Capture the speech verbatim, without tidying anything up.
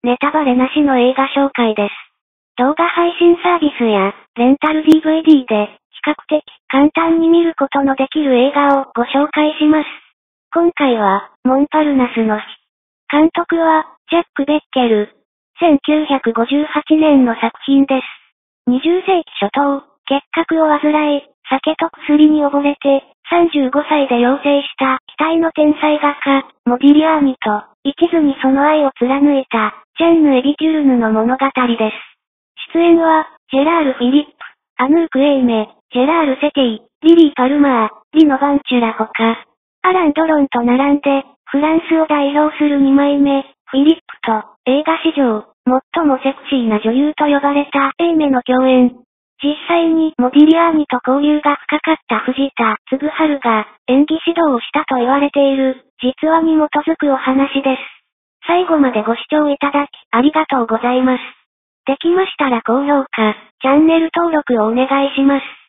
ネタバレなしの映画紹介です。動画配信サービスや、レンタル ディーブイディー で、比較的簡単に見ることのできる映画をご紹介します。今回は、モンパルナスの日。監督は、ジャック・ベッケル。せんきゅうひゃくごじゅうはちねんの作品です。にじゅうせいき初頭、結核を患い、酒と薬に溺れて、さんじゅうごさいで養成した期待の天才画家、モディリアーニと、一途にその愛を貫いた、ジャンヌ・エビテュルヌの物語です。出演は、ジェラール・フィリップ、アヌーク・エイメ、ジェラール・セティ、リリー・パルマー、リノ・バンチュラほか、アラン・ドロンと並んで、フランスを代表するにまいめ、フィリップと、映画史上、最もセクシーな女優と呼ばれたエイメの共演。実際にモディリアーニと交流が深かった藤田嗣治が演技指導をしたと言われている実話に基づくお話です。最後までご視聴いただきありがとうございます。できましたら高評価、チャンネル登録をお願いします。